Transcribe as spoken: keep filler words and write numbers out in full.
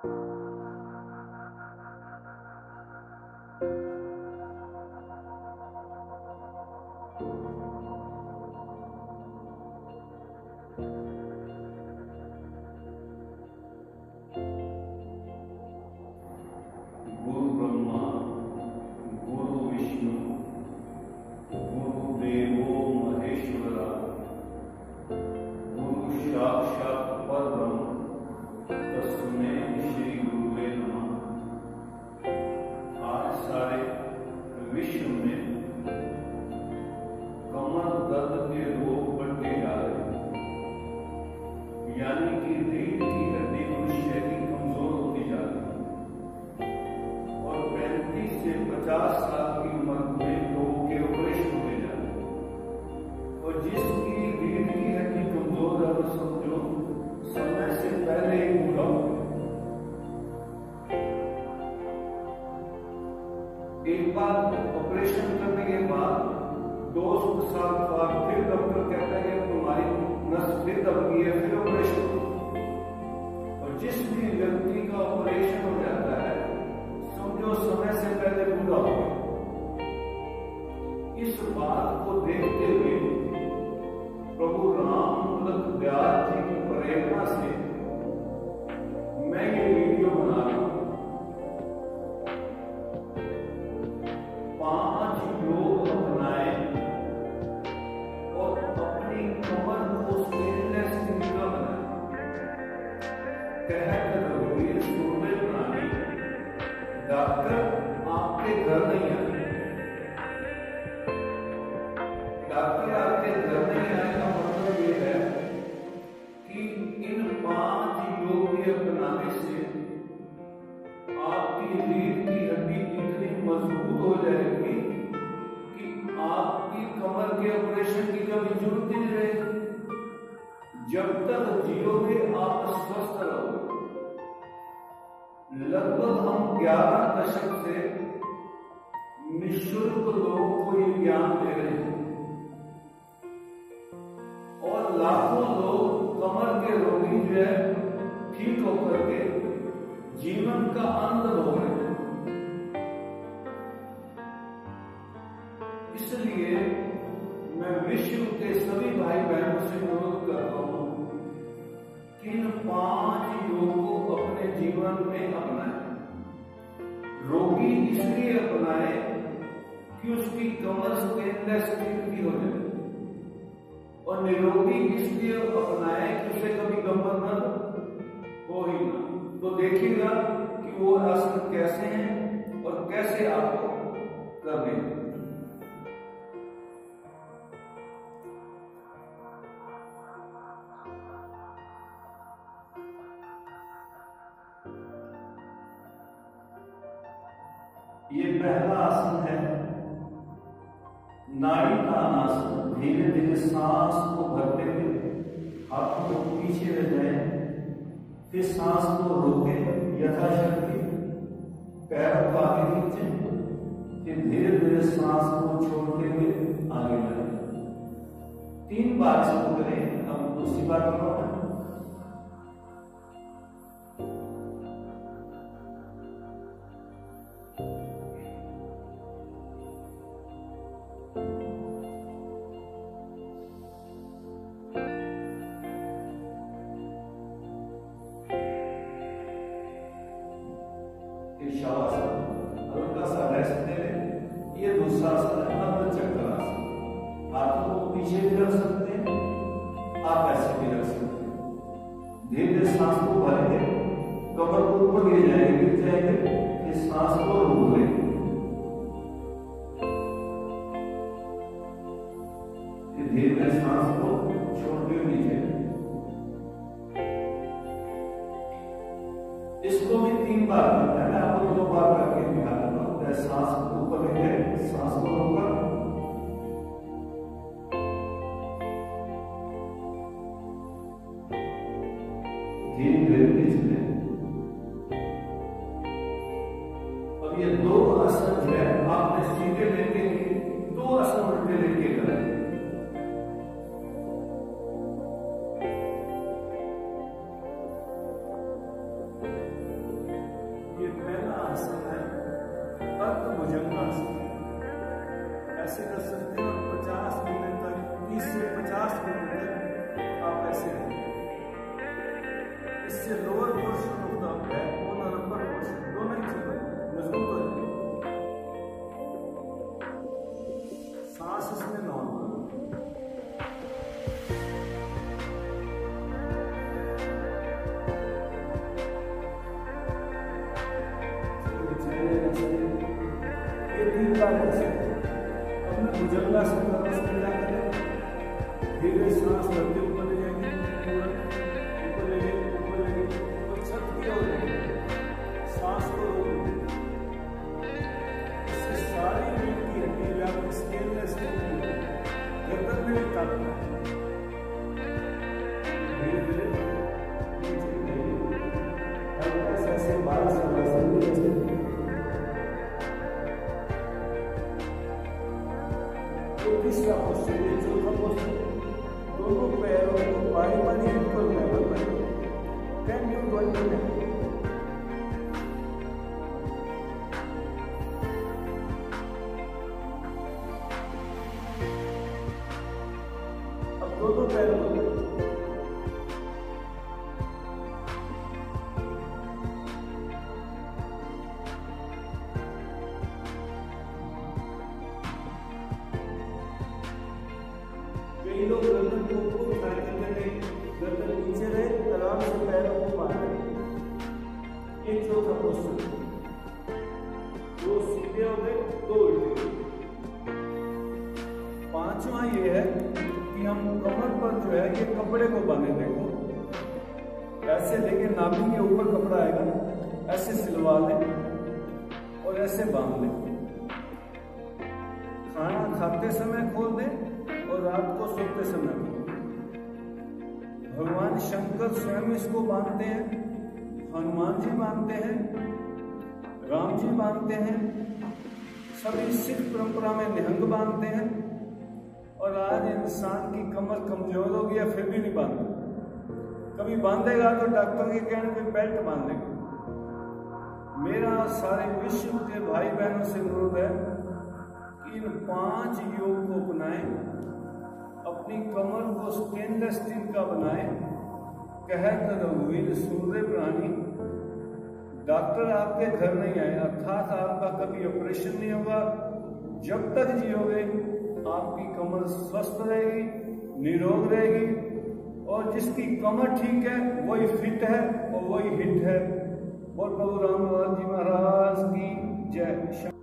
गुरु ब्रह्मा गुरु विष्णु गुरुदेवो महेश्वरा गुरु साक्षात् परब्रह्म तस्मै श्री गुरुवे नमः। आज सारे विश्व में कमर दर्द के रोग बढ़ते जा रहे हैं, यानी कि रीढ़ की हड्डी मनुष्य की कमजोर होती जा रही है और पैंतीस से पचास साल की उम्र में लोगों के ऑपरेशन होते जा रहे हैं। और जिसकी रीढ़ की हड्डी कमजोर है वो समझो समय से पहले ही पूरा हो गया। एक बार ऑपरेशन करने के बाद दो साल बाद फिर डॉक्टर कहता है कि तुम्हारी नस फिर दब गई है, फिर ऑपरेशन। और जिस भी व्यक्ति का ऑपरेशन हो जाता है समझो समय से पहले पूरा हो गया। इस बात को देखते हुए प्रभु राम व्यास जी की प्रेरणा से मैं ये वीडियो बना रहा हूं। पांच योग अपनाए और अपनी कमर को स्टेनलेस स्टील का बनाए। कहत रघुवीर सुरमे प्राणी डॉक्टर आपके घर नहीं आए, डॉक्टर आपके घर नहीं आए का मतलब ये है कि इन पांच योग के अपनाने से आपकी रीढ़ की हड्डी इतनी मजबूत हो जाएगी कि आपकी कमर के ऑपरेशन की कभी जरूरत नहीं रहेगी। जब तक जियोगे आप स्वस्थ रहोगे। लगभग हम ग्यारह दशक से निःशुल्क लोगों को ये ज्ञान दे रहे हैं और लाखों लोग कमर के रोगी जो है ठीक होकर के जीवन का अंत हो गए। इसलिए मैं विश्व के सभी भाई बहनों से अनुरोध करता हूं कि इन पांच योगों को अपने जीवन में अपनाएं। रोगी इसलिए अपनाए कि उसकी कमर स्टेनलेस स्टील की हो जाए और निरोगी इसलिए अपनाए कि उसे कभी गंभीर न हो ही ना। तो देखिएगा कि वो आसन कैसे हैं और कैसे आपको करने हैं। ये पहला आसन है नाड़ी का आसन। धीरे धीरे सांस को भरते हुए हाथों को पीछे ले जाए, फिर सांस को रोके यथाशक्ति, पैर को आगे खींचे, फिर धीरे धीरे सांस को छोड़ते हुए आगे बढ़े। तीन बार इसको करें। अब दूसरी बार करो। हल्का सा रेस्ट दे लें। ये दूसरा आसन है अर्ध चक्र आसन। हाथों को पीछे भी रख सकते हैं, आप ऐसे भी रख सकते हैं। धीरे धीरे सांस को भरेंगे, कमर को ऊपर गिर जाएंगे, गिर जाएंगे, फिर सांस को रोक लेंगे। धीरे धीरे सांस को छोड़ते हुए नीचे। इसको भी तीन बार करना है। आपको दो बार करके दिखा दूंगा। सांस को ऊपर लेंगे, सांस को ऊपर, धीरे धीरे नीचे। अब ये दो आसन जो है आपने सीधे लेके दो आसन उल्टे लेके करें। ऐसे कर सकते हैं और पचास मिनट तक, तीस से पचास मिनट तक आप ऐसे रहें। इससे lower portion of the backbone और अपर पोर्शन दोनों ही चीजें मजबूत हो जाएंगी। सांस इसमें नॉर्मल, ये तीन बार से अपने भुजंगा से उसमें क्या करें, धीरे सांस भरते ऊपर ले जाएंगे, ऊपर ले जाएंगे, ऊपर ले जाएंगे, ऊपर छत की ओर जाएंगे, सांस को रोकेंगे। इससे सारी रीढ़ की हड्डी या स्केललेस स्टील गर्दन में भी ताकत है। धीरे धीरे नीचे जाइए, हल्का सा ऐसे बाल से तीसरा पोस्टर, ये चौथा पोस्टर, दोनों पैरों को बारी बारी इक्वल लेवल पर टेन टू ट्वेंटी मिनट। अब दोनों पैरों को कई लोग गर्दन को ऊपर उठाने के लिए गर्दन नीचे रहे, आराम से पैरों को बांधे। एक चौथा पोस्टर, दो सीधे हो गए, दो उल्टे। पांचवा ये है कि हम कमर पर जो है ये कपड़े को बांधे। देखो ऐसे लेके नाभि के ऊपर कपड़ा आएगा, ऐसे सिलवा लें और ऐसे बांध लें। खाना खाते समय खोल दें और रात को सोते समय। भगवान शंकर स्वयं इसको बांधते हैं, हनुमान जी बांधते हैं, राम जी बांधते हैं, सभी सिख परंपरा में निहंग बांधते हैं। और आज इंसान की कमर कमजोर हो गया फिर भी नहीं बांधता। कभी बांधेगा तो डॉक्टर के कहने पे बेल्ट बांधेगा। मेरा सारे विश्व के भाई बहनों से अनुरोध है कि इन पांच योग को अपनाएं, अपनी कमर को स्टेनलेस स्टील का बनाएं। कहत रघुवीर सूर्य प्राणी, डॉक्टर आपके घर नहीं आए, अर्थात आपका कभी ऑपरेशन नहीं होगा। जब तक जियोगे आपकी कमर स्वस्थ रहेगी, निरोग रहेगी। और जिसकी कमर ठीक है वही फिट है और वही हिट है। और प्रभु रामलाल जी महाराज की जय।